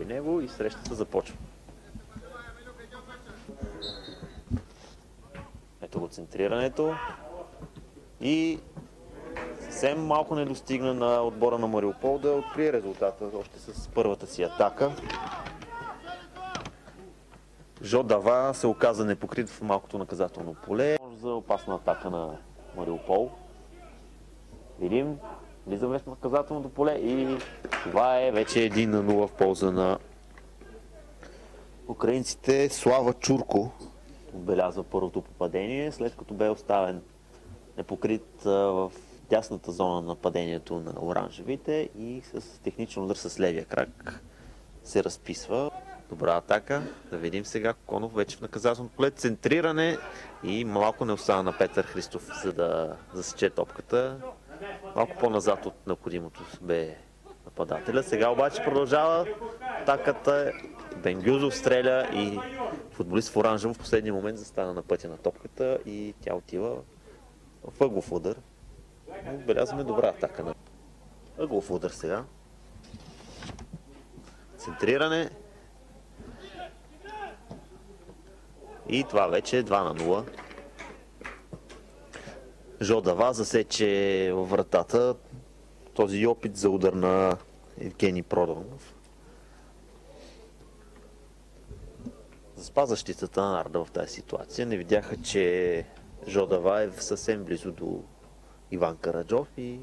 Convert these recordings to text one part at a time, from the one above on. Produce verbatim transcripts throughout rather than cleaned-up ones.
него и срещата започва. Ето го центрирането и съвсем малко не достигна на отбора на Мариупол да открие резултата още с първата си атака. Жо Дава се оказа непокрит в малкото наказателно поле. За опасна атака на Мариупол. Видим, влизаме в наказателното поле и това е вече един на нула в полза на украинците. Слава Чурко отбелязва първото попадение, след като бе оставен непокрит в дясната зона на нападението на оранжевите и с техничен удар с левия крак се разписва. Добра атака. Да видим сега Конов вече в наказателното поле. Центриране и малко не остана на Петър Христов, за да засече топката. Малко по-назад от необходимото бе нападателя. Сега обаче продължава атаката. Бенгюзов стреля и футболист в оранжево в последния момент застана на пътя на топката и тя отива в ъглов удар. Отбелязваме добра атака на ъглов удар сега. Центриране. И това вече е два на нула. Жо Дава засече във вратата този опит за удар на Евгений Проданов. Заспа защитата на Арда в тази ситуация. Не видяха, че Жо Дава е съвсем близо до Иван Караджов и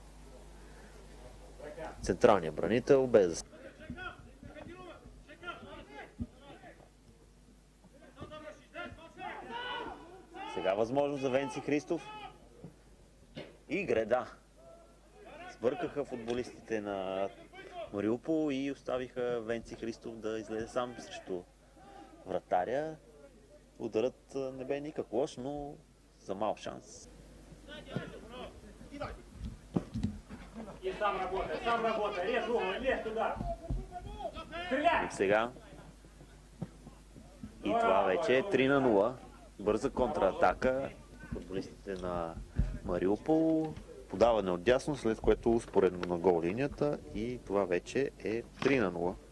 централният бранител без. Сега възможност за Венци Христов и Греда. Сбъркаха футболистите на Мариупол и оставиха Венци Христов да излезе сам срещу вратаря. Ударът не бе никак лош, но за мал шанс. И сега. И това вече е три на нула. Бърза контратака. Футболистите на Мариупол. Подаване от дясно, след което успоредно на гол линията. И това вече е три на нула.